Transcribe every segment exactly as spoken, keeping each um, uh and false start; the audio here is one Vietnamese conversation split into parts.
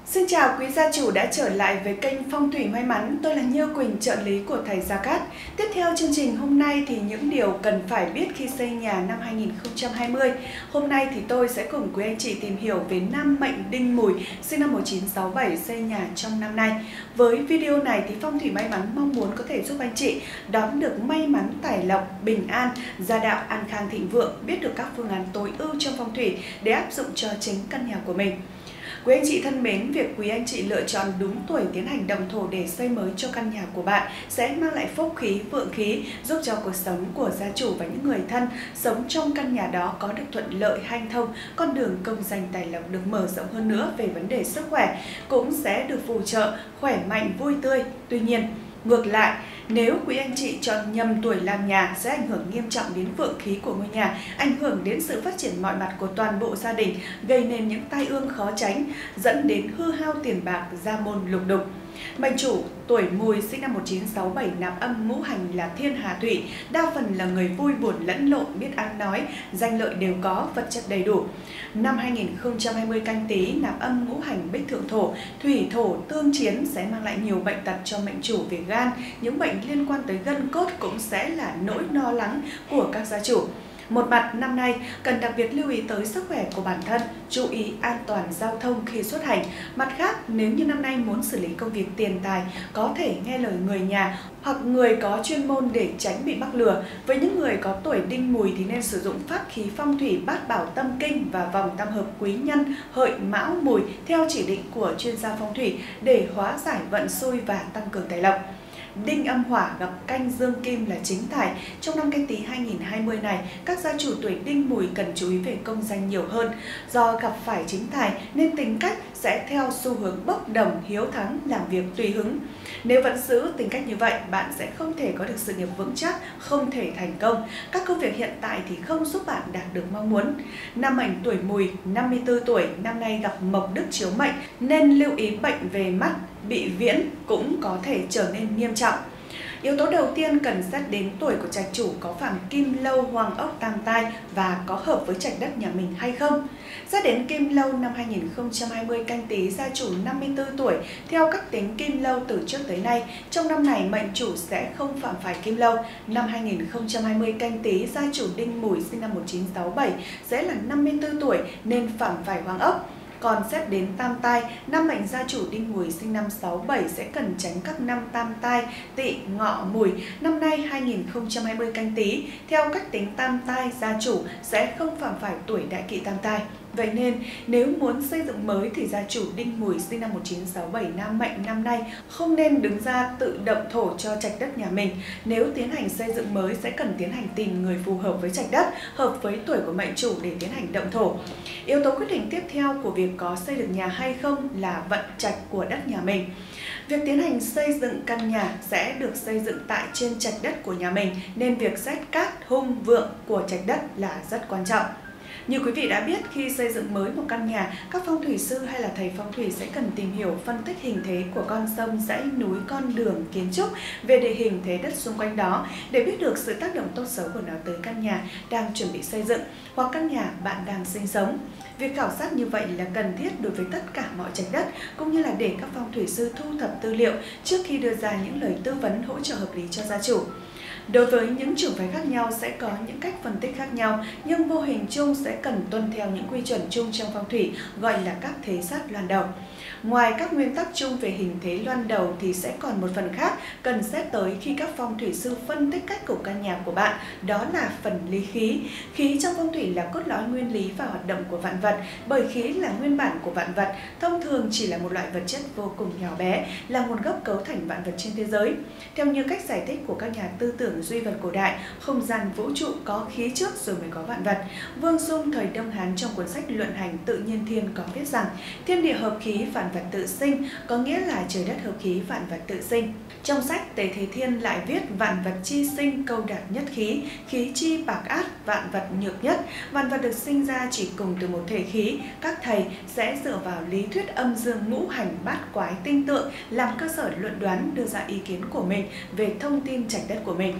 Xin chào quý gia chủ đã trở lại với kênh Phong thủy may mắn. Tôi là Như Quỳnh, trợ lý của thầy Gia Cát. Tiếp theo chương trình hôm nay thì những điều cần phải biết khi xây nhà năm hai nghìn không trăm hai mươi. Hôm nay thì tôi sẽ cùng quý anh chị tìm hiểu về nam mệnh Đinh Mùi, sinh năm một nghìn chín trăm sáu mươi bảy, xây nhà trong năm nay. Với video này thì Phong thủy may mắn mong muốn có thể giúp anh chị đón được may mắn, tài lộc, bình an, gia đạo an khang thịnh vượng, biết được các phương án tối ưu trong phong thủy để áp dụng cho chính căn nhà của mình. Quý anh chị thân mến, việc quý anh chị lựa chọn đúng tuổi tiến hành động thổ để xây mới cho căn nhà của bạn sẽ mang lại phúc khí, vượng khí, giúp cho cuộc sống của gia chủ và những người thân sống trong căn nhà đó có được thuận lợi, hanh thông, con đường công danh tài lộc được mở rộng hơn nữa. Về vấn đề sức khỏe cũng sẽ được phù trợ, khỏe mạnh, vui tươi. Tuy nhiên, ngược lại, nếu quý anh chị chọn nhầm tuổi làm nhà sẽ ảnh hưởng nghiêm trọng đến vượng khí của ngôi nhà, ảnh hưởng đến sự phát triển mọi mặt của toàn bộ gia đình, gây nên những tai ương khó tránh, dẫn đến hư hao tiền bạc, gia môn lục đục. Mệnh chủ tuổi Mùi sinh năm một nghìn chín trăm sáu mươi bảy, nạp âm ngũ hành là thiên hà thủy, đa phần là người vui buồn lẫn lộn, biết ăn nói, danh lợi đều có, vật chất đầy đủ. Năm hai nghìn không trăm hai mươi Canh Tý, nạp âm ngũ hành bích thượng thổ, thủy thổ tương chiến sẽ mang lại nhiều bệnh tật cho mệnh chủ về gan. Những bệnh liên quan tới gân cốt cũng sẽ là nỗi lo lắng của các gia chủ. Một mặt, năm nay cần đặc biệt lưu ý tới sức khỏe của bản thân, chú ý an toàn giao thông khi xuất hành. Mặt khác, nếu như năm nay muốn xử lý công việc tiền tài, có thể nghe lời người nhà hoặc người có chuyên môn để tránh bị mắc lừa. Với những người có tuổi Đinh Mùi thì nên sử dụng pháp khí phong thủy Bát Bảo Tâm Kinh và vòng tam hợp Quý Nhân, Hợi, Mão, Mùi theo chỉ định của chuyên gia phong thủy để hóa giải vận xui và tăng cường tài lộc. Đinh âm hỏa gặp canh dương kim là chính tài. Trong năm Canh Tý hai nghìn không trăm hai mươi này, các gia chủ tuổi Đinh Mùi cần chú ý về công danh nhiều hơn. Do gặp phải chính tài nên tính cách sẽ theo xu hướng bốc đồng, hiếu thắng, làm việc tùy hứng. Nếu vẫn giữ tính cách như vậy, bạn sẽ không thể có được sự nghiệp vững chắc, không thể thành công. Các công việc hiện tại thì không giúp bạn đạt được mong muốn. Nam mệnh tuổi Mùi, năm mươi tư tuổi, năm nay gặp mộc đức chiếu mệnh nên lưu ý bệnh về mắt, bị viễn cũng có thể trở nên nghiêm trọng. Yếu tố đầu tiên cần xét đến tuổi của trạch chủ có phạm kim lâu, hoàng ốc, tam tai và có hợp với trạch đất nhà mình hay không. Xét đến kim lâu năm hai nghìn không trăm hai mươi Canh Tý, gia chủ năm mươi tư tuổi, theo cách tính kim lâu từ trước tới nay, trong năm này mệnh chủ sẽ không phạm phải kim lâu. Năm hai nghìn không trăm hai mươi Canh Tý, gia chủ Đinh Mùi sinh năm một nghìn chín trăm sáu mươi bảy sẽ là năm mươi tư tuổi nên phạm phải hoàng ốc. Còn xét đến tam tai, năm mệnh gia chủ Đinh Mùi sinh năm sáu mươi bảy sẽ cần tránh các năm tam tai, Tỵ, Ngọ, Mùi. Năm nay hai nghìn không trăm hai mươi Canh Tý, theo cách tính tam tai, gia chủ sẽ không phạm phải tuổi đại kỵ tam tai. Vậy nên, nếu muốn xây dựng mới thì gia chủ Đinh Mùi sinh năm một nghìn chín trăm sáu mươi bảy nam mệnh năm nay không nên đứng ra tự động thổ cho trạch đất nhà mình. Nếu tiến hành xây dựng mới sẽ cần tiến hành tìm người phù hợp với trạch đất, hợp với tuổi của mệnh chủ để tiến hành động thổ. Yếu tố quyết định tiếp theo của việc có xây được nhà hay không là vận trạch của đất nhà mình. Việc tiến hành xây dựng căn nhà sẽ được xây dựng tại trên trạch đất của nhà mình nên việc xét cát, hung, vượng của trạch đất là rất quan trọng. Như quý vị đã biết, khi xây dựng mới một căn nhà, các phong thủy sư hay là thầy phong thủy sẽ cần tìm hiểu, phân tích hình thế của con sông, dãy núi, con đường, kiến trúc về địa hình thế đất xung quanh đó để biết được sự tác động tốt xấu của nó tới căn nhà đang chuẩn bị xây dựng hoặc căn nhà bạn đang sinh sống. Việc khảo sát như vậy là cần thiết đối với tất cả mọi trạch đất, cũng như là để các phong thủy sư thu thập tư liệu trước khi đưa ra những lời tư vấn hỗ trợ hợp lý cho gia chủ. Đối với những trường phái khác nhau sẽ có những cách phân tích khác nhau, nhưng vô hình chung sẽ cần tuân theo những quy chuẩn chung trong phong thủy gọi là các thế sát loan đầu. Ngoài các nguyên tắc chung về hình thế loan đầu thì sẽ còn một phần khác cần xét tới khi các phong thủy sư phân tích cách cục căn nhà của bạn, đó là phần lý khí. Khí trong phong thủy là cốt lõi nguyên lý và hoạt động của vạn vật, bởi khí là nguyên bản của vạn vật, thông thường chỉ là một loại vật chất vô cùng nhỏ bé, là nguồn gốc cấu thành vạn vật trên thế giới. Theo như cách giải thích của các nhà tư tưởng duy vật cổ đại, không gian vũ trụ có khí trước rồi mới có vạn vật. Vương Dung thời Đông Hán trong cuốn sách Luận Hành Tự Nhiên Thiên có viết rằng thiên địa hợp khí, vạn vật tự sinh, có nghĩa là trời đất hợp khí, vạn vật tự sinh. Trong sách Tế Thế Thiên lại viết vạn vật chi sinh, câu đạt nhất khí, khí chi bạc át, vạn vật nhược nhất. Vạn vật được sinh ra chỉ cùng từ một thể khí. Các thầy sẽ dựa vào lý thuyết âm dương ngũ hành bát quái tinh tượng làm cơ sở luận đoán, đưa ra ý kiến của mình về thông tin trạch đất của mình.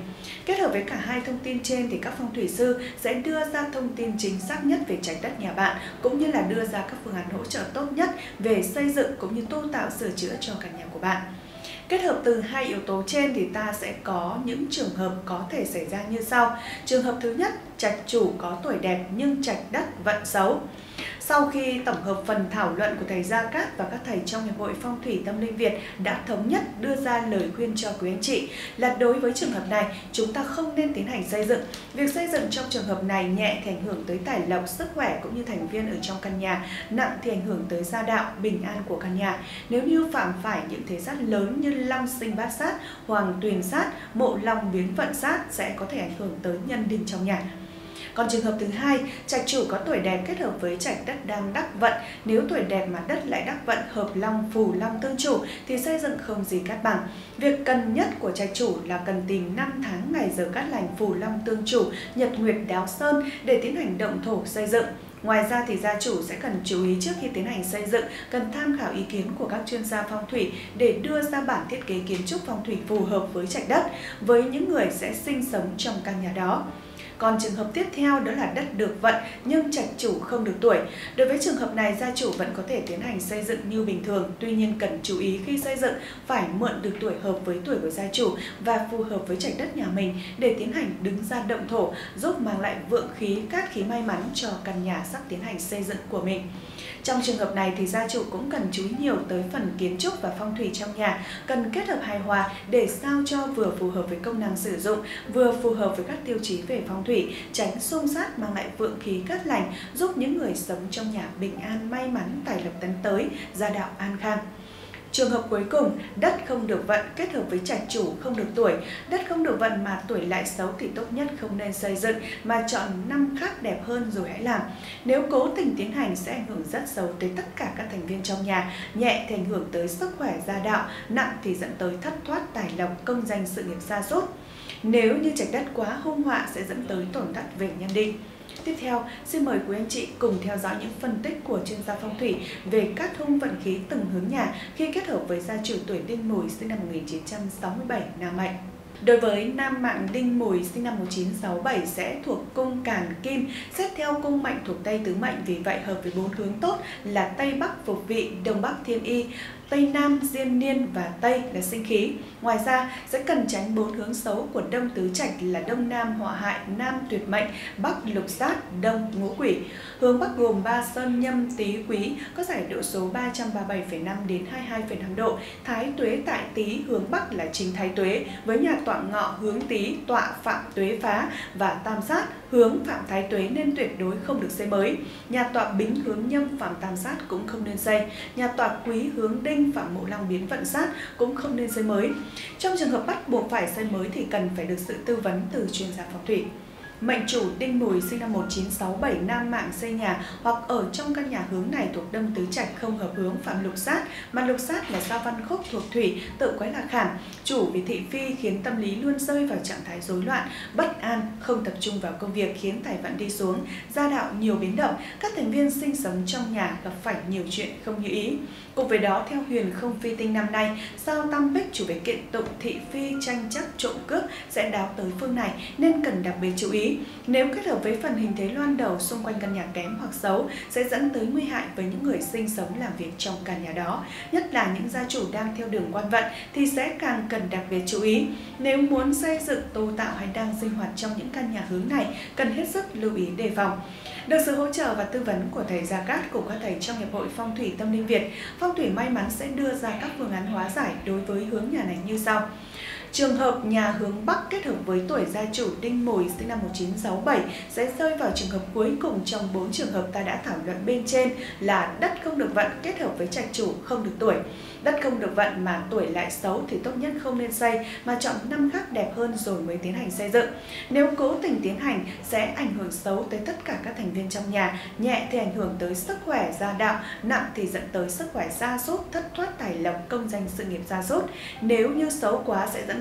Kết hợp với cả hai thông tin trên thì các phong thủy sư sẽ đưa ra thông tin chính xác nhất về trạch đất nhà bạn, cũng như là đưa ra các phương án hỗ trợ tốt nhất về xây dựng cũng như tu tạo sửa chữa cho căn nhà của bạn. Kết hợp từ hai yếu tố trên thì ta sẽ có những trường hợp có thể xảy ra như sau. Trường hợp thứ nhất, trạch chủ có tuổi đẹp nhưng trạch đất vận xấu. Sau khi tổng hợp phần thảo luận của thầy Gia Cát và các thầy trong Hiệp hội Phong thủy Tâm linh Việt đã thống nhất đưa ra lời khuyên cho quý anh chị là đối với trường hợp này, chúng ta không nên tiến hành xây dựng. Việc xây dựng trong trường hợp này nhẹ thì ảnh hưởng tới tài lộc, sức khỏe cũng như thành viên ở trong căn nhà, nặng thì ảnh hưởng tới gia đạo, bình an của căn nhà. Nếu như phạm phải những thế sát lớn như long sinh bát sát, hoàng tuyền sát, mộ long biến vận sát sẽ có thể ảnh hưởng tới nhân đinh trong nhà. Còn trường hợp thứ hai, trạch chủ có tuổi đẹp kết hợp với trạch đất đang đắc vận. Nếu tuổi đẹp mà đất lại đắc vận, hợp long, phù long tương chủ thì xây dựng không gì cát bằng. Việc cần nhất của trạch chủ là cần tìm năm tháng ngày giờ cát lành, phù long tương chủ, nhật nguyệt đáo sơn để tiến hành động thổ xây dựng. Ngoài ra thì gia chủ sẽ cần chú ý trước khi tiến hành xây dựng, cần tham khảo ý kiến của các chuyên gia phong thủy để đưa ra bản thiết kế kiến trúc phong thủy phù hợp với trạch đất, với những người sẽ sinh sống trong căn nhà đó. Còn trường hợp tiếp theo đó là đất được vận nhưng trạch chủ không được tuổi. Đối với trường hợp này, gia chủ vẫn có thể tiến hành xây dựng như bình thường, tuy nhiên cần chú ý khi xây dựng phải mượn được tuổi hợp với tuổi của gia chủ và phù hợp với trạch đất nhà mình để tiến hành đứng ra động thổ, giúp mang lại vượng khí, cát khí may mắn cho căn nhà sắp tiến hành xây dựng của mình. Trong trường hợp này thì gia chủ cũng cần chú ý nhiều tới phần kiến trúc và phong thủy trong nhà, cần kết hợp hài hòa để sao cho vừa phù hợp với công năng sử dụng, vừa phù hợp với các tiêu chí về phong thủy, tránh xung sát, mang lại vượng khí cát lành, giúp những người sống trong nhà bình an, may mắn, tài lộc tấn tới, gia đạo an khang. Trường hợp cuối cùng, đất không được vận kết hợp với trạch chủ không được tuổi. Đất không được vận mà tuổi lại xấu thì tốt nhất không nên xây dựng mà chọn năm khác đẹp hơn rồi hãy làm. Nếu cố tình tiến hành sẽ ảnh hưởng rất xấu tới tất cả các thành viên trong nhà, nhẹ thì ảnh hưởng tới sức khỏe gia đạo, nặng thì dẫn tới thất thoát tài lộc, công danh sự nghiệp sa sút. Nếu như trạch đất quá hung họa sẽ dẫn tới tổn thất về nhân đinh. Tiếp theo, xin mời quý anh chị cùng theo dõi những phân tích của chuyên gia phong thủy về cát hung vận khí từng hướng nhà khi kết hợp với gia chủ tuổi Đinh Mùi sinh năm một nghìn chín trăm sáu mươi bảy nam mệnh. Đối với nam mạng Đinh Mùi sinh năm một nghìn chín trăm sáu mươi bảy sẽ thuộc cung Càn Kim, xét theo cung mệnh thuộc Tây tứ mệnh, vì vậy hợp với bốn hướng tốt là Tây Bắc Phục Vị, Đông Bắc Thiên Y, Tây Nam Diên Niên và Tây là sinh khí. Ngoài ra sẽ cần tránh bốn hướng xấu của Đông Tứ Trạch là Đông Nam Họa Hại, Nam Tuyệt Mệnh, Bắc Lục Sát, Đông Ngũ Quỷ. Hướng Bắc gồm ba Sơn Nhâm Tý Quý có giải độ số ba trăm ba mươi bảy phẩy năm đến hai mươi hai phẩy năm độ. Thái Tuế tại Tý hướng Bắc là chính Thái Tuế với nhà tọa Ngọ hướng Tý, tọa Phạm Tuế phá và Tam Sát hướng Phạm Thái Tuế nên tuyệt đối không được xây mới. Nhà tọa Bính hướng Nhâm Phạm Tam Sát cũng không nên xây. Nhà tọa Quý hướng Đinh Phạm Mộ Long biến vận sát cũng không nên xây mới. Trong trường hợp bắt buộc phải xây mới thì cần phải được sự tư vấn từ chuyên gia phong thủy. Mệnh chủ Đinh Mùi sinh năm một nghìn chín trăm sáu mươi bảy nam mạng xây nhà hoặc ở trong căn nhà hướng này thuộc Đông Tứ Trạch không hợp hướng Phạm Lục Sát, mà Lục Sát là sao văn khúc thuộc thủy, tự quái là khảm, chủ vì thị phi khiến tâm lý luôn rơi vào trạng thái rối loạn, bất an, không tập trung vào công việc khiến tài vận đi xuống, gia đạo nhiều biến động, các thành viên sinh sống trong nhà gặp phải nhiều chuyện không như ý. Cùng với đó, theo huyền không phi tinh năm nay, sao tam bích chủ về kiện tụng, thị phi, tranh chấp, trộm cướp sẽ đáo tới phương này nên cần đặc biệt chú ý. Nếu kết hợp với phần hình thế loan đầu xung quanh căn nhà kém hoặc xấu sẽ dẫn tới nguy hại với những người sinh sống làm việc trong căn nhà đó. Nhất là những gia chủ đang theo đường quan vận thì sẽ càng cần đặc biệt chú ý. Nếu muốn xây dựng, tu tạo hay đang sinh hoạt trong những căn nhà hướng này, cần hết sức lưu ý đề phòng. Được sự hỗ trợ và tư vấn của thầy Gia Cát cùng các thầy trong Hiệp hội Phong thủy Tâm linh Việt, Phong thủy may mắn sẽ đưa ra các phương án hóa giải đối với hướng nhà này như sau. Trường hợp nhà hướng Bắc kết hợp với tuổi gia chủ Đinh Mùi sinh năm một nghìn chín trăm sáu mươi bảy sẽ rơi vào trường hợp cuối cùng trong bốn trường hợp ta đã thảo luận bên trên là đất không được vận kết hợp với trạch chủ không được tuổi. Đất không được vận mà tuổi lại xấu thì tốt nhất không nên xây mà chọn năm khác đẹp hơn rồi mới tiến hành xây dựng. Nếu cố tình tiến hành sẽ ảnh hưởng xấu tới tất cả các thành viên trong nhà, nhẹ thì ảnh hưởng tới sức khỏe gia đạo, nặng thì dẫn tới sức khỏe sa sút, thất thoát tài lộc, công danh sự nghiệp sa sút. Nếu như xấu quá sẽ dẫn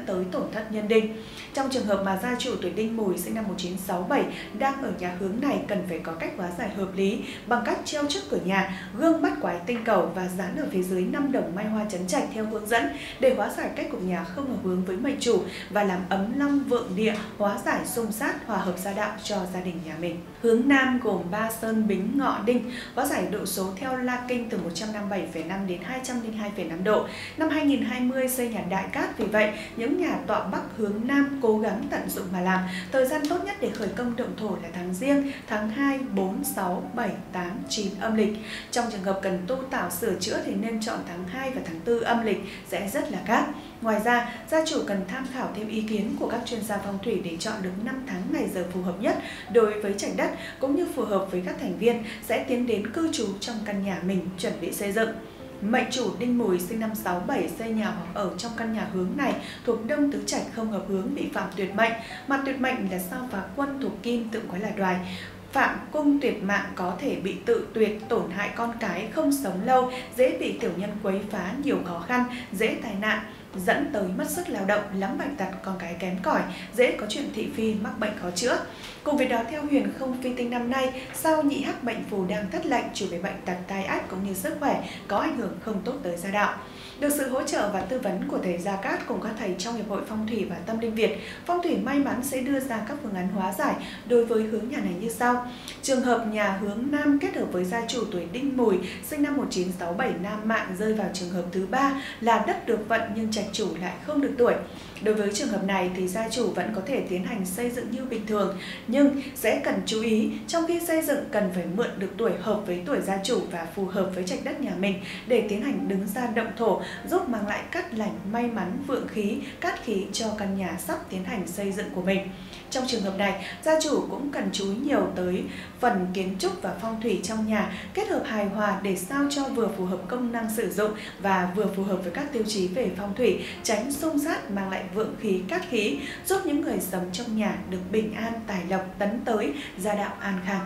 tới tổn thất nhân đinh. Trong trường hợp mà gia chủ tuổi Đinh Mùi sinh năm một nghìn chín trăm sáu mươi bảy đang ở nhà hướng này, cần phải có cách hóa giải hợp lý bằng cách treo trước cửa nhà gương bắt quái tinh cầu và dán ở phía dưới năm đồng may hoa chấn trạch theo hướng dẫn để hóa giải cách cục nhà không hợp hướng với mệnh chủ và làm ấm long vượng địa, hóa giải xung sát, hòa hợp gia đạo cho gia đình nhà mình. Hướng Nam gồm Ba Sơn, Bính, Ngọ, Đinh, hóa giải độ số theo La Kinh từ một trăm năm mươi bảy phẩy năm đến hai trăm lẻ hai phẩy năm độ. Năm hai nghìn không trăm hai mươi xây nhà đại cát, vì vậy những nhà tọa Bắc hướng Nam cố gắng tận dụng mà làm. Thời gian tốt nhất để khởi công động thổ là tháng Giêng, tháng hai, bốn, sáu, bảy, tám, chín âm lịch. Trong trường hợp cần tu tạo sửa chữa thì nên chọn tháng hai và tháng tư âm lịch sẽ rất là cát. Ngoài ra, gia chủ cần tham khảo thêm ý kiến của các chuyên gia phong thủy để chọn được năm tháng ngày giờ phù hợp nhất đối với trạch đất, cũng như phù hợp với các thành viên sẽ tiến đến cư trú trong căn nhà mình chuẩn bị xây dựng. Mệnh chủ Đinh Mùi sinh năm sáu bảy xây nhà hoặc ở trong căn nhà hướng này thuộc Đông Tứ Trạch không hợp hướng, bị phạm tuyệt mệnh. Mặt tuyệt mệnh là sao phá quân thuộc Kim, tượng quái là Đoài. Phạm cung tuyệt mạng có thể bị tự tuyệt, tổn hại con cái, không sống lâu, dễ bị tiểu nhân quấy phá, nhiều khó khăn, dễ tai nạn, dẫn tới mất sức lao động, lắm bệnh tật, con cái kém cỏi, dễ có chuyện thị phi, mắc bệnh khó chữa. Cùng với đó, theo huyền không phi tinh năm nay, sao nhị hắc mệnh phù đang thất lệnh, chủ về bệnh tật, tai ách cũng như sức khỏe, có ảnh hưởng không tốt tới gia đạo. Được sự hỗ trợ và tư vấn của thầy Gia Cát cùng các thầy trong Hiệp hội Phong thủy và Tâm linh Việt, Phong thủy may mắn sẽ đưa ra các phương án hóa giải đối với hướng nhà này như sau. Trường hợp nhà hướng Nam kết hợp với gia chủ tuổi Đinh Mùi sinh năm một nghìn chín trăm sáu mươi bảy nam mạng rơi vào trường hợp thứ ba là đất được vận nhưng trạch chủ lại không được tuổi. Đối với trường hợp này thì gia chủ vẫn có thể tiến hành xây dựng như bình thường, nhưng sẽ cần chú ý trong khi xây dựng cần phải mượn được tuổi hợp với tuổi gia chủ và phù hợp với trạch đất nhà mình để tiến hành đứng ra động thổ, giúp mang lại cát lành, may mắn, vượng khí, cát khí cho căn nhà sắp tiến hành xây dựng của mình. Trong trường hợp này, gia chủ cũng cần chú ý nhiều tới phần kiến trúc và phong thủy trong nhà, kết hợp hài hòa để sao cho vừa phù hợp công năng sử dụng và vừa phù hợp với các tiêu chí về phong thủy, tránh xung sát, mang lại vượng khí, cát khí, giúp những người sống trong nhà được bình an, tài lộc tấn tới, gia đạo an khang.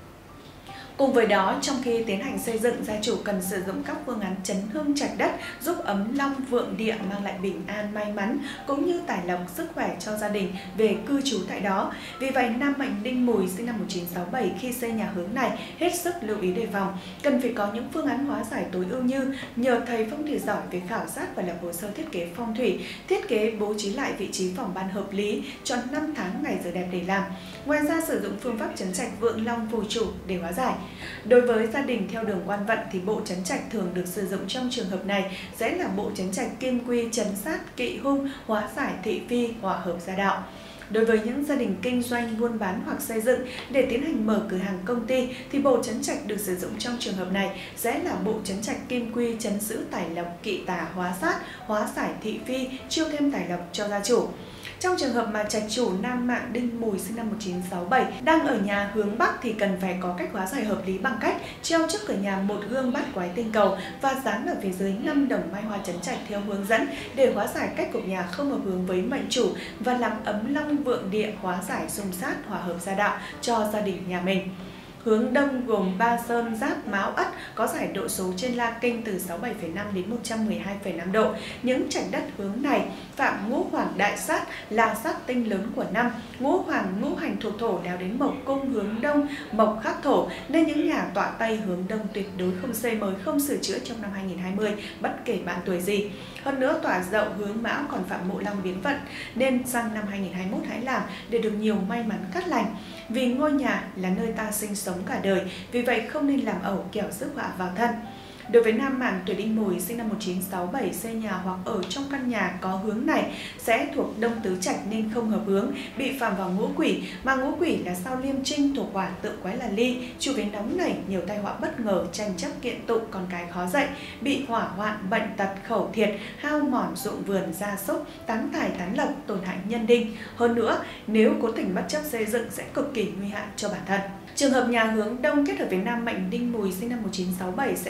Cùng với đó, trong khi tiến hành xây dựng, gia chủ cần sử dụng các phương án chấn hương trạch đất giúp ấm long vượng địa, mang lại bình an, may mắn cũng như tài lộc, sức khỏe cho gia đình về cư trú tại đó. Vì vậy, nam mệnh Đinh Mùi sinh năm một nghìn chín trăm sáu mươi bảy khi xây nhà hướng này hết sức lưu ý đề phòng, cần phải có những phương án hóa giải tối ưu như nhờ thầy phong thủy giỏi về khảo sát và lập hồ sơ thiết kế phong thủy, thiết kế bố trí lại vị trí phòng ban hợp lý, chọn năm tháng ngày giờ đẹp để làm. Ngoài ra, sử dụng phương pháp chấn trạch vượng long phù chủ để hóa giải. Đối với gia đình theo đường quan vận thì bộ chấn trạch thường được sử dụng trong trường hợp này sẽ là bộ chấn trạch kim quy, chấn sát, kỵ hung, hóa giải thị phi, hòa hợp gia đạo. Đối với những gia đình kinh doanh, buôn bán hoặc xây dựng để tiến hành mở cửa hàng công ty thì bộ chấn trạch được sử dụng trong trường hợp này sẽ là bộ chấn trạch kim quy, chấn giữ tài lộc, kỵ tà, hóa sát, hóa giải thị phi, chiêu thêm tài lộc cho gia chủ. Trong trường hợp mà trạch chủ nam mạng Đinh Mùi sinh năm một nghìn chín trăm sáu mươi bảy đang ở nhà hướng Bắc thì cần phải có cách hóa giải hợp lý bằng cách treo trước cửa nhà một gương bát quái tinh cầu và dán ở phía dưới năm đồng mai hoa chấn trạch theo hướng dẫn để hóa giải cách cục nhà không hợp hướng với mệnh chủ và làm ấm long vượng địa, hóa giải xung sát, hòa hợp gia đạo cho gia đình nhà mình. Hướng Đông gồm Ba Sơn, Giáp, Mão, Ất, có giải độ số trên La Kinh từ sáu mươi bảy phẩy năm đến một trăm mười hai phẩy năm độ. Những trạch đất hướng này phạm ngũ hoàng đại sát là sát tinh lớn của năm. Ngũ hoàng ngũ hành thuộc thổ đào đến mộc cung hướng Đông, mộc khắc thổ, nên những nhà tọa Tây hướng Đông tuyệt đối không xây mới, không sửa chữa trong năm hai nghìn không trăm hai mươi, bất kể bạn tuổi gì. Hơn nữa, tọa Dậu hướng Mão còn phạm mộ long biến vận, nên sang năm hai nghìn không trăm hai mươi mốt hãy làm để được nhiều may mắn cát lành. Vì ngôi nhà là nơi ta sinh sống cả đời, vì vậy không nên làm ẩu kẻo rước họa vào thân. Đối với nam mạng tuổi Đinh Mùi sinh năm một nghìn chín trăm sáu mươi bảy xây nhà hoặc ở trong căn nhà có hướng này sẽ thuộc Đông Tứ Trạch nên không hợp hướng, bị phạm vào ngũ quỷ, mà ngũ quỷ là sao Liêm Trinh thuộc hỏa, tượng quái là Ly, chủ về nóng nảy, nhiều tai họa bất ngờ, tranh chấp kiện tụng, con cái khó dạy, bị hỏa hoạn, bệnh tật, khẩu thiệt, hao mòn ruộng vườn, gia súc, tán tài tán lộc, tổn hại nhân đinh. Hơn nữa, nếu cố tình bất chấp xây dựng sẽ cực kỳ nguy hại cho bản thân. Trường hợp nhà hướng Đông kết hợp với nam mệnh Đinh Mùi sinh năm một nghìn chín trăm sáu mươi bảy sẽ rơi vào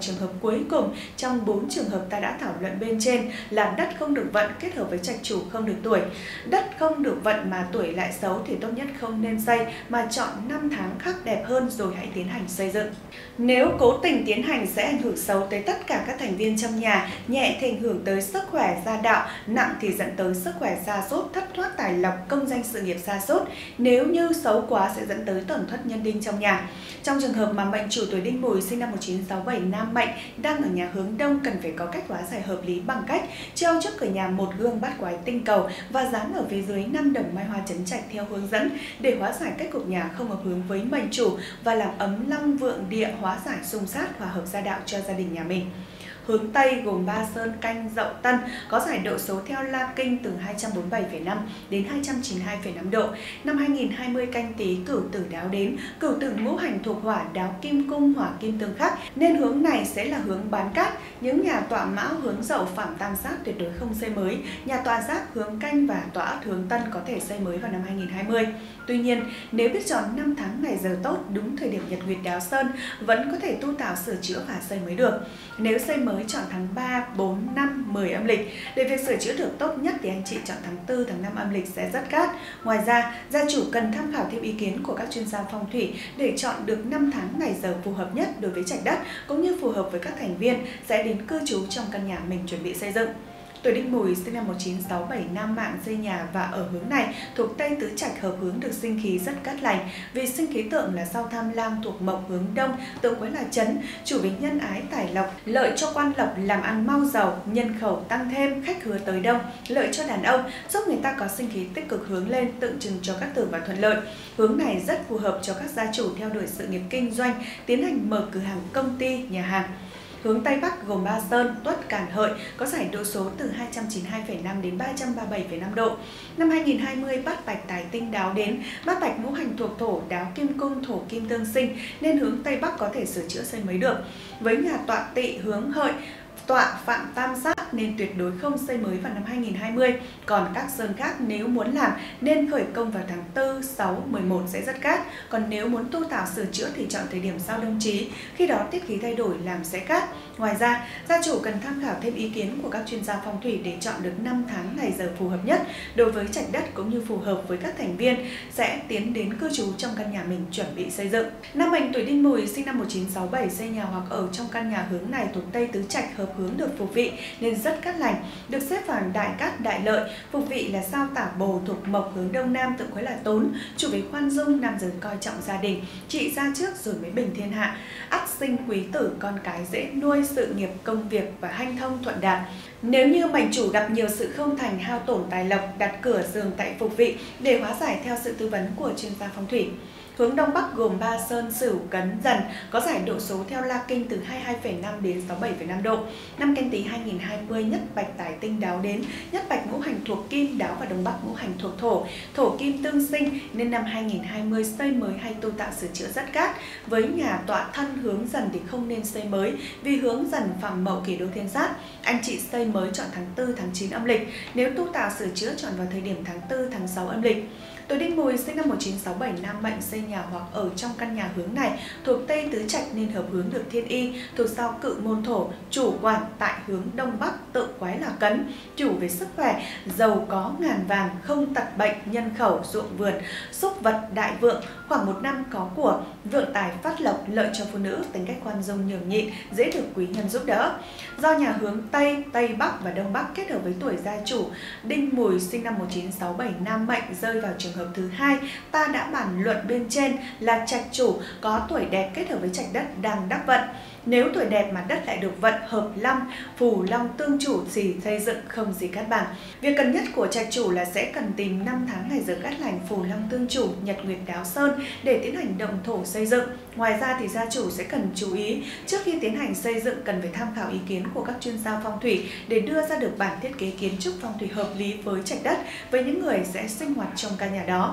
trường hợp cuối cùng trong bốn trường hợp ta đã thảo luận bên trên là đất không được vận kết hợp với trạch chủ không được tuổi. Đất không được vận mà tuổi lại xấu thì tốt nhất không nên xây, mà chọn năm tháng khác đẹp hơn rồi hãy tiến hành xây dựng. Nếu cố tình tiến hành sẽ ảnh hưởng xấu tới tất cả các thành viên trong nhà, nhẹ thì ảnh hưởng tới sức khỏe gia đạo, nặng thì dẫn tới sức khỏe sa sút, thất thoát tài lộc, công danh sự nghiệp sa sút. Nếu như xấu quá sẽ dẫn tới tổn thất nhân đinh trong nhà. Trong trường hợp mà mệnh chủ tuổi Đinh Mùi sinh năm một nghìn chín trăm sáu mươi bảy nam mệnh đang ở nhà hướng đông, cần phải có cách hóa giải hợp lý bằng cách treo trước cửa nhà một gương bát quái tinh cầu và dán ở phía dưới năm đồng mai hoa chấn trạch theo hướng dẫn để hóa giải cách cục nhà không hợp hướng với mệnh chủ và làm ấm long vượng địa, hóa giải xung sát, hòa hợp gia đạo cho gia đình nhà mình. Hướng Tây gồm Ba Sơn, Canh, Dậu, Tân có giải độ số theo La Kinh từ hai trăm bốn mươi bảy phẩy năm đến hai trăm chín mươi hai phẩy năm độ. Năm hai nghìn không trăm hai mươi Canh Tý Cửu Tử đáo đến, Cửu Tử ngũ hành thuộc hỏa, đáo kim cung, hỏa kim tương khắc nên hướng này sẽ là hướng bán cát. Những nhà tọa Mão hướng Dậu phạm tam sát tuyệt đối không xây mới. Nhà tọa Giáp hướng Canh và tọa Ất hướng Tân có thể xây mới vào năm hai nghìn không trăm hai mươi. Tuy nhiên, nếu biết chọn năm tháng ngày giờ tốt, đúng thời điểm nhật nguyệt đáo sơn vẫn có thể tu tạo sửa chữa và xây mới được. Nếu xây mới chọn tháng ba, bốn, năm, mười âm lịch. Để việc sửa chữa được tốt nhất thì anh chị chọn tháng tư, tháng năm âm lịch sẽ rất cát. Ngoài ra, gia chủ cần tham khảo thêm ý kiến của các chuyên gia phong thủy để chọn được năm tháng ngày giờ phù hợp nhất đối với trạch đất cũng như phù hợp với các thành viên sẽ đến cư trú trong căn nhà mình chuẩn bị xây dựng. Tuổi Đinh Mùi sinh năm một nghìn chín trăm sáu mươi bảy nam mạng xây nhà và ở hướng này thuộc Tây Tứ Trạch hợp hướng được sinh khí rất cát lành. Vì sinh khí tượng là sao Tham Lam thuộc mộc hướng đông, tượng quái là chấn, chủ về nhân ái tài lộc, lợi cho quan lộc, làm ăn mau giàu, nhân khẩu tăng thêm, khách hứa tới đông, lợi cho đàn ông, giúp người ta có sinh khí tích cực hướng lên, tượng trưng cho các tử và thuận lợi. Hướng này rất phù hợp cho các gia chủ theo đuổi sự nghiệp kinh doanh, tiến hành mở cửa hàng, công ty, nhà hàng. Hướng Tây Bắc gồm Ba Sơn, Tuất, Càn, Hợi có giải độ số từ hai trăm chín mươi hai phẩy năm đến ba trăm ba mươi bảy phẩy năm độ. Năm hai nghìn không trăm hai mươi Bát Bạch tài tinh đáo đến, Bát Bạch ngũ hành thuộc thổ, đáo kim cung, thổ kim tương sinh nên hướng Tây Bắc có thể sửa chữa xây mới được. Với nhà tọa Tỵ hướng Hợi, tọa phạm tam sát nên tuyệt đối không xây mới vào năm hai nghìn không trăm hai mươi. Còn các sơn khác nếu muốn làm nên khởi công vào tháng tư, sáu, mười một sẽ rất cát. Còn nếu muốn tu tạo sửa chữa thì chọn thời điểm sau đông chí, khi đó tiết khí thay đổi làm sẽ cát. Ngoài ra, gia chủ cần tham khảo thêm ý kiến của các chuyên gia phong thủy để chọn được năm tháng ngày giờ phù hợp nhất đối với trạch đất cũng như phù hợp với các thành viên sẽ tiến đến cư trú trong căn nhà mình chuẩn bị xây dựng. Nam mệnh tuổi Đinh Mùi sinh năm một nghìn chín trăm sáu mươi bảy xây nhà hoặc ở trong căn nhà hướng này thuộc Tây Tứ Trạch hợp hướng được phục vị nên rất cát lành, được xếp vào đại cát đại lợi. Phục vị là sao Tả Bồ thuộc mộc hướng đông nam, tượng quái là Tốn, chủ về khoan dung, nam giới coi trọng gia đình, trị gia trước rồi mới bình thiên hạ, ắt sinh quý tử, con cái dễ nuôi, sự nghiệp công việc và hanh thông thuận đạt. Nếu như mệnh chủ gặp nhiều sự không thành, hao tổn tài lộc, đặt cửa giường tại phục vị để hóa giải theo sự tư vấn của chuyên gia phong thủy. Hướng Đông Bắc gồm Ba Sơn, Sửu, Cấn, Dần có giải độ số theo La Kinh từ hai mươi hai phẩy năm đến sáu mươi bảy phẩy năm độ. Năm Canh Tý hai nghìn không trăm hai mươi Nhất Bạch tài tinh đáo đến, Nhất Bạch ngũ hành thuộc kim, đáo và Đông Bắc ngũ hành thuộc thổ, thổ kim tương sinh nên năm hai nghìn không trăm hai mươi xây mới hay tu tạo sửa chữa rất cát. Với nhà tọa thân hướng Dần thì không nên xây mới vì hướng Dần phạm Mậu Kỷ Đô Thiên Sát. Anh chị xây mới chọn tháng tư, tháng chín âm lịch, nếu tu tạo sửa chữa chọn vào thời điểm tháng tư, tháng sáu âm lịch. Tuổi Đinh Mùi sinh năm một nghìn chín trăm sáu mươi bảy nam mệnh xây nhà hoặc ở trong căn nhà hướng này thuộc Tây Tứ Trạch nên hợp hướng được thiên y, thuộc sao Cự Môn Thổ, chủ quản tại hướng Đông Bắc, tượng quái là Cấn, chủ về sức khỏe, giàu có ngàn vàng, không tật bệnh, nhân khẩu, ruộng vườn, xúc vật, đại vượng, khoảng một năm có của, vượng tài phát lộc, lợi cho phụ nữ, tính cách khoan dung nhường nhịn, dễ được quý nhân giúp đỡ. Do nhà hướng Tây, Tây Bắc và Đông Bắc kết hợp với tuổi gia chủ Đinh Mùi sinh năm một nghìn chín trăm sáu mươi bảy nam mệnh rơi vào trường hợp thứ hai, ta đã bàn luận bên trên là trạch chủ có tuổi đẹp kết hợp với trạch đất đang đắc vận. Nếu tuổi đẹp mà đất lại được vận hợp long, phù long tương chủ thì xây dựng không gì cát bằng. Việc cần nhất của trạch chủ là sẽ cần tìm năm tháng ngày giờ cát lành, phù long tương chủ, nhật nguyệt đáo sơn để tiến hành động thổ xây dựng. Ngoài ra thì gia chủ sẽ cần chú ý trước khi tiến hành xây dựng cần phải tham khảo ý kiến của các chuyên gia phong thủy để đưa ra được bản thiết kế kiến trúc phong thủy hợp lý với trạch đất với những người sẽ sinh hoạt trong căn nhà đó.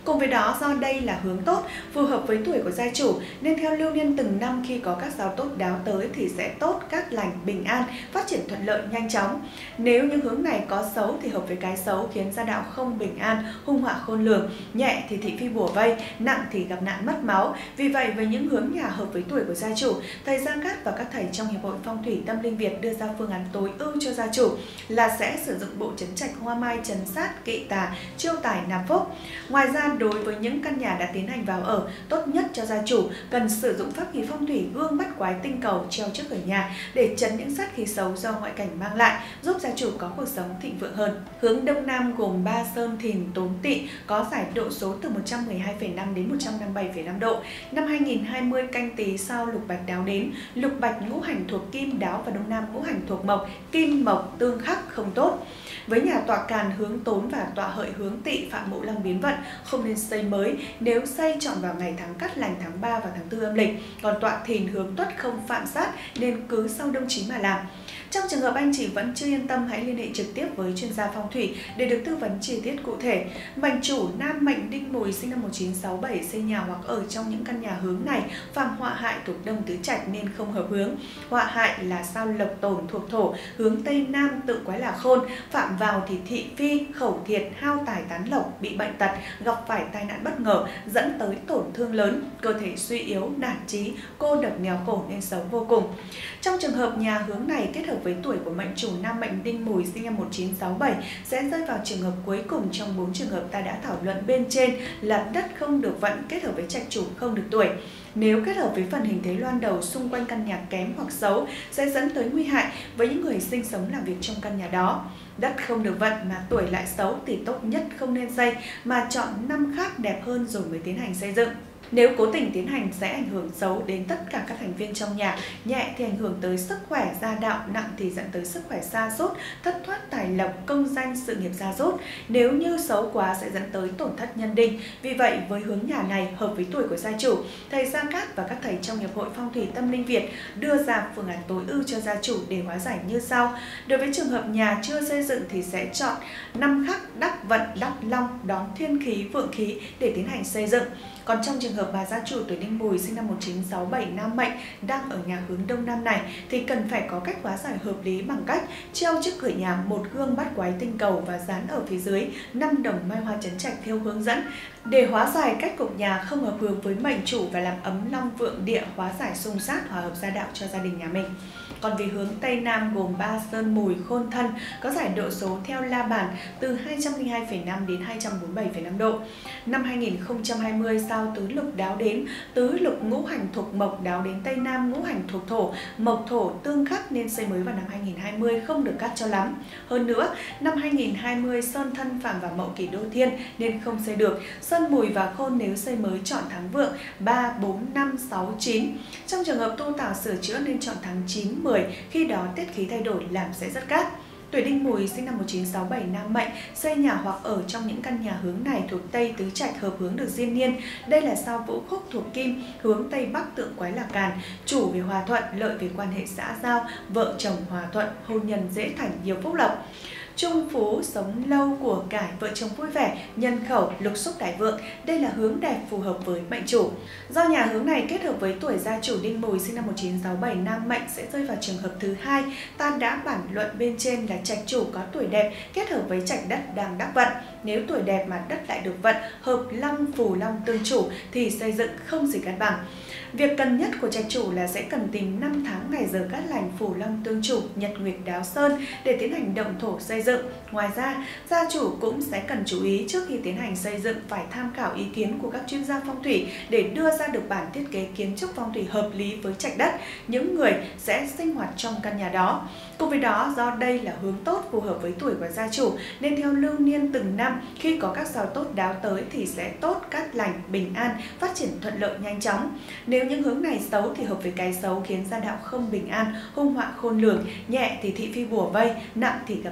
Cùng với đó, do đây là hướng tốt, phù hợp với tuổi của gia chủ, nên theo lưu niên từng năm khi có các sao tốt đáo tới thì sẽ tốt, cát lành, bình an, phát triển thuận lợi nhanh chóng. Nếu những hướng này có xấu thì hợp với cái xấu khiến gia đạo không bình an, hung họa khôn lường, nhẹ thì thị phi bủa vây, nặng thì gặp nạn mất máu. Vì vậy, với những hướng nhà hợp với tuổi của gia chủ, thầy Gia Cát và các thầy trong Hiệp hội Phong thủy Tâm linh Việt đưa ra phương án tối ưu cho gia chủ là sẽ sử dụng bộ trấn trạch hoa mai trấn sát, kỵ tà, chiêu tài nạp phúc. Ngoài ra, đối với những căn nhà đã tiến hành vào ở, tốt nhất cho gia chủ cần sử dụng pháp khí phong thủy gương bắt quái tinh cầu treo trước cửa nhà để trấn những sát khí xấu do ngoại cảnh mang lại, giúp gia chủ có cuộc sống thịnh vượng hơn. Hướng Đông Nam gồm ba sơn thìn tốn tỵ, có giải độ số từ một trăm mười hai phẩy năm đến một trăm năm mươi bảy phẩy năm độ. Năm hai nghìn không trăm hai mươi Canh Tý sao lục bạch đáo đến, lục bạch ngũ hành thuộc kim đáo và Đông Nam ngũ hành thuộc mộc, kim mộc tương khắc không tốt. Với nhà tọa càn hướng tốn và tọa hợi hướng tỵ phạm mộ long biến vận, không nên xây mới, nếu xây chọn vào ngày tháng cát lành tháng ba và tháng tư âm lịch. Còn tọa thìn hướng tuất không phạm sát nên cứ sau đông chí mà làm. Trong trường hợp anh chị vẫn chưa yên tâm, hãy liên hệ trực tiếp với chuyên gia phong thủy để được tư vấn chi tiết cụ thể. Mệnh chủ nam mệnh Đinh Mùi sinh năm một nghìn chín trăm sáu mươi bảy xây nhà hoặc ở trong những căn nhà hướng này phạm họa hại thuộc đông tứ trạch nên không hợp hướng. Họa hại là sao lộc tổn thuộc thổ, hướng tây nam tự quái là khôn, phạm vào thì thị phi, khẩu thiệt, hao tài tán lộc, bị bệnh tật, gặp phải tai nạn bất ngờ dẫn tới tổn thương lớn, cơ thể suy yếu, nản chí, cô độc nghèo khổ nên xấu vô cùng. Trong trường hợp nhà hướng này kết hợp với tuổi của mệnh chủ nam mệnh Đinh Mùi sinh năm một nghìn chín trăm sáu mươi bảy sẽ rơi vào trường hợp cuối cùng trong bốn trường hợp ta đã thảo luận bên trên là đất không được vận kết hợp với trạch chủ không được tuổi. Nếu kết hợp với phần hình thế loan đầu xung quanh căn nhà kém hoặc xấu sẽ dẫn tới nguy hại với những người sinh sống làm việc trong căn nhà đó. Đất không được vận mà tuổi lại xấu thì tốt nhất không nên xây mà chọn năm khác đẹp hơn rồi mới tiến hành xây dựng. Nếu cố tình tiến hành sẽ ảnh hưởng xấu đến tất cả các thành viên trong nhà, nhẹ thì ảnh hưởng tới sức khỏe gia đạo, nặng thì dẫn tới sức khỏe sa sút, thất thoát tài lộc, công danh, sự nghiệp sa sút. Nếu như xấu quá sẽ dẫn tới tổn thất nhân đinh. Vì vậy, với hướng nhà này hợp với tuổi của gia chủ, thầy Gia Cát và các thầy trong Hiệp hội Phong thủy Tâm linh Việt đưa ra phương án tối ưu cho gia chủ để hóa giải như sau. Đối với trường hợp nhà chưa xây dựng thì sẽ chọn năm khắc đắc vận, đắc long, đón thiên khí, vượng khí để tiến hành xây dựng. Còn trong trường hợp mà gia chủ tuổi Đinh Mùi sinh năm một nghìn chín trăm sáu mươi bảy nam mệnh đang ở nhà hướng Đông Nam này thì cần phải có cách hóa giải hợp lý bằng cách treo trước cửa nhà một gương bắt quái tinh cầu và dán ở phía dưới năm đồng mai hoa trấn trạch theo hướng dẫn để hóa giải cách cục nhà không hợp hướng với mệnh chủ và làm ấm long vượng địa, hóa giải xung sát, hòa hợp gia đạo cho gia đình nhà mình. Còn về hướng Tây Nam gồm ba sơn mùi khôn thân có giải độ số theo la bàn từ hai trăm lẻ hai phẩy năm đến hai trăm bốn mươi bảy phẩy năm độ. Năm hai nghìn không trăm hai mươi sao tứ lục đáo đến, tứ lục ngũ hành thuộc mộc đáo đến Tây Nam ngũ hành thuộc thổ, mộc thổ tương khắc nên xây mới vào năm hai nghìn không trăm hai mươi không được cát cho lắm. Hơn nữa, năm hai nghìn không trăm hai mươi sơn thân phạm vào mậu kỷ đô thiên nên không xây được. Sơn mùi và khôn nếu xây mới chọn tháng vượng ba, bốn, năm, sáu, chín. Trong trường hợp tu tạo sửa chữa nên chọn tháng chín, mười, khi đó tiết khí thay đổi làm sẽ rất cát. Tuổi Đinh Mùi sinh năm một nghìn chín trăm sáu mươi bảy nam mệnh xây nhà hoặc ở trong những căn nhà hướng này thuộc Tây tứ trạch hợp hướng được diên niên. Đây là sao vũ khúc thuộc kim, hướng Tây Bắc tượng quái là càn, chủ về hòa thuận, lợi về quan hệ xã giao, vợ chồng hòa thuận, hôn nhân dễ thành nhiều phúc lộc. Trung phú, sống lâu, của cải, vợ chồng vui vẻ, nhân khẩu, lục xúc đại vượng. Đây là hướng đẹp phù hợp với mệnh chủ. Do nhà hướng này kết hợp với tuổi gia chủ Đinh Mùi sinh năm một nghìn chín trăm sáu mươi bảy nam mệnh sẽ rơi vào trường hợp thứ hai. Ta đã bản luận bên trên là trạch chủ có tuổi đẹp kết hợp với trạch đất đang đắc vận. Nếu tuổi đẹp mà đất lại được vận, hợp long phù long tương chủ thì xây dựng không gì cân bằng. Việc cần nhất của trạch chủ là sẽ cần tìm năm tháng ngày giờ cát lành, phù long tương chủ, nhật nguyệt đáo sơn để tiến hành động thổ xây dựng. Ngoài ra, gia chủ cũng sẽ cần chú ý trước khi tiến hành xây dựng phải tham khảo ý kiến của các chuyên gia phong thủy để đưa ra được bản thiết kế kiến trúc phong thủy hợp lý với trạch đất, những người sẽ sinh hoạt trong căn nhà đó. Cùng với đó, do đây là hướng tốt phù hợp với tuổi của gia chủ nên theo lưu niên từng năm khi có các sao tốt đáo tới thì sẽ tốt, cát lành, bình an, phát triển thuận lợi nhanh chóng. Nếu những hướng này xấu thì hợp với cái xấu khiến gia đạo không bình an, hung họa khôn lường, nhẹ thì thị phi bủa vây, nặng thì gặp nạn mất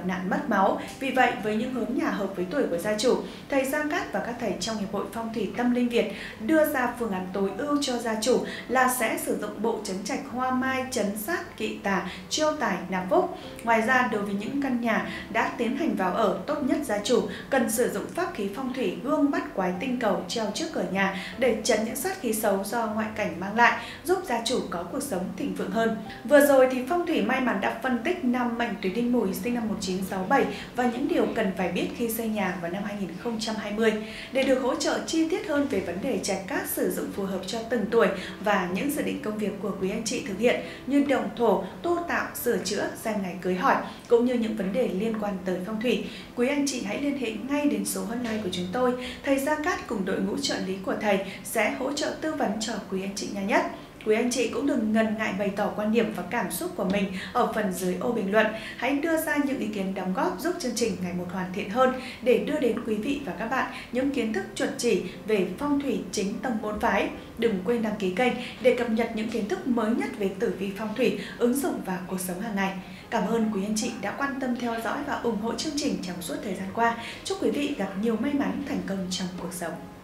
mất máu. Vì vậy, với những hướng nhà hợp với tuổi của gia chủ, thầy Gia Cát và các thầy trong Hiệp hội Phong thủy Tâm Linh Việt đưa ra phương án tối ưu cho gia chủ là sẽ sử dụng bộ trấn trạch hoa mai trấn sát kỵ tà, chiêu tài nạp phúc. Ngoài ra, đối với những căn nhà đã tiến hành vào ở, tốt nhất gia chủ cần sử dụng pháp khí phong thủy gương bắt quái tinh cầu treo trước cửa nhà để trấn những sát khí xấu do ngoại cảnh mang lại, giúp gia chủ có cuộc sống thịnh vượng hơn. Vừa rồi thì Phong thủy may mắn đã phân tích năm mệnh tuổi Đinh Mùi sinh năm một nghìn chín trăm sáu mươi bảy và những điều cần phải biết khi xây nhà vào năm hai nghìn không trăm hai mươi. Để được hỗ trợ chi tiết hơn về vấn đề trạch cát sử dụng phù hợp cho từng tuổi và những dự định công việc của quý anh chị thực hiện như đồng thổ, tu tạo, sửa chữa, xem ngày cưới hỏi cũng như những vấn đề liên quan tới phong thủy, quý anh chị hãy liên hệ ngay đến số hotline của chúng tôi. Thầy Gia Cát cùng đội ngũ trợ lý của thầy sẽ hỗ trợ tư vấn cho quý anh chị nhanh nhất. Quý anh chị cũng đừng ngần ngại bày tỏ quan điểm và cảm xúc của mình ở phần dưới ô bình luận. Hãy đưa ra những ý kiến đóng góp giúp chương trình ngày một hoàn thiện hơn để đưa đến quý vị và các bạn những kiến thức chuẩn chỉ về phong thủy chính tông môn phái. Đừng quên đăng ký kênh để cập nhật những kiến thức mới nhất về tử vi phong thủy ứng dụng vào cuộc sống hàng ngày. Cảm ơn quý anh chị đã quan tâm theo dõi và ủng hộ chương trình trong suốt thời gian qua. Chúc quý vị gặp nhiều may mắn, thành công trong cuộc sống.